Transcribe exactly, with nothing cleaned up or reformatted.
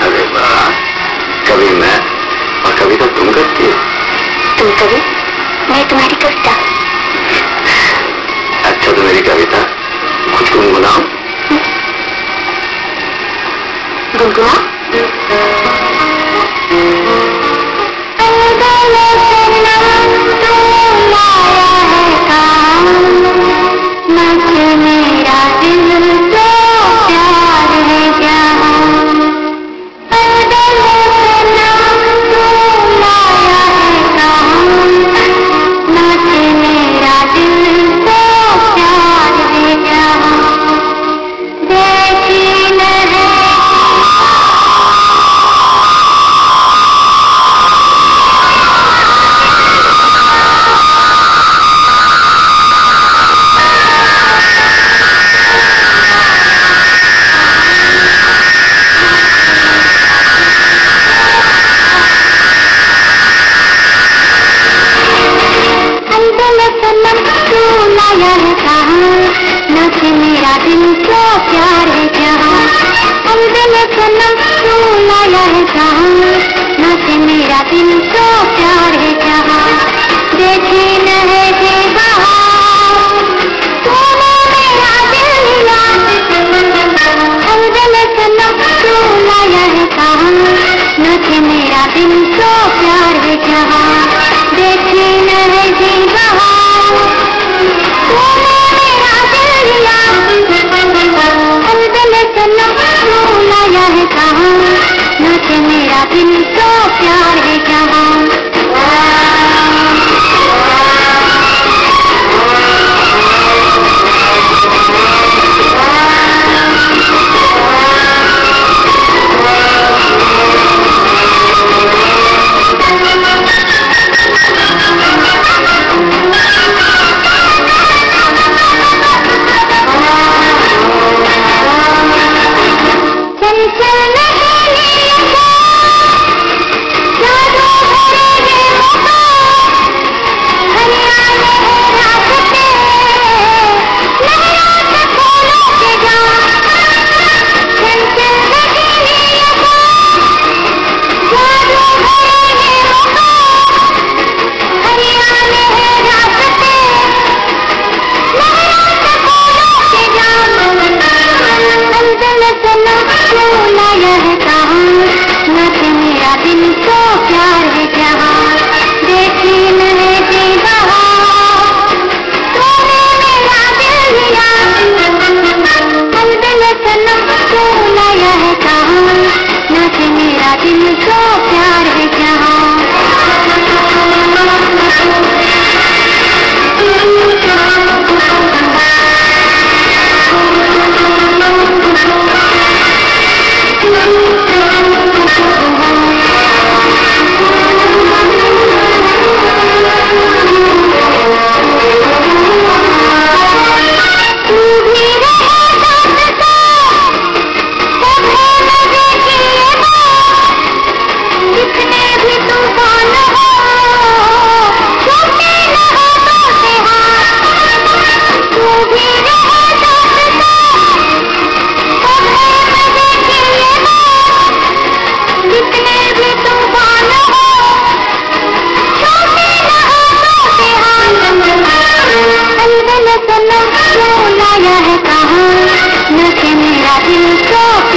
अरे वाह, कभी मैं और कविता तुम करती हो। तुम कवि, मैं तुम्हारी कविता। अच्छा तो मेरी कविता कुछ गुनगुनाओ। गुनगुनाओ। मेरा दिल तो प्यार है क्या, मेरा दिल तो प्यार है क्या, देखी नहीं मेरा दिल तो प्यार है जहाँ, दिल सनम तू लाया है जहाँ, नाचे मेरा दिल तो प्यार है जहाँ, देखे न है जे बहार, तूने मेरा दिल लिया, दिल सनम तू लाया है जहाँ, नाचे मेरा दिल तो प्यार है जहाँ, देखे न है जे बहार, तूने मेरा दिल लिया, दिल सनम तू लाया है कहाँ, नाचे मेरा दिल तो प्यार है जहाँ। लाया है कहाँ, नाचे मेरा दिल तो